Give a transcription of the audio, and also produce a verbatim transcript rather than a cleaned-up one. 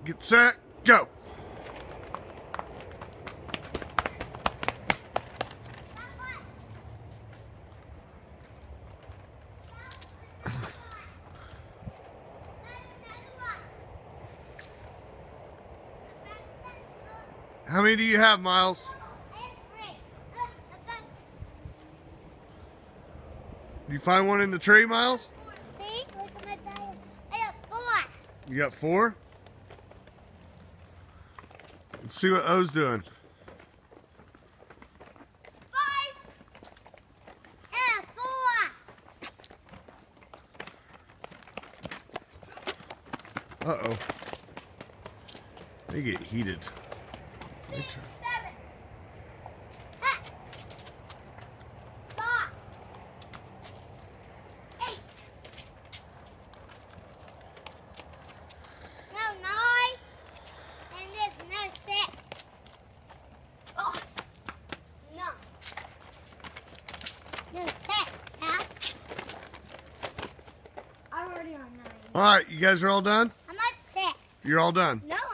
get set, go. How many do you have, Miles? Did you find one in the tree, Miles? See? Look at my tire. I got four. You got four? Let's see what O's doing. Five. And four. Uh-oh. They get heated. Six, seven. Ha. Five. Eight. No, nine. And there's no six. Oh. No. No six, huh? I'm already on nine. All right, you guys are all done? I'm at six. You're all done? No.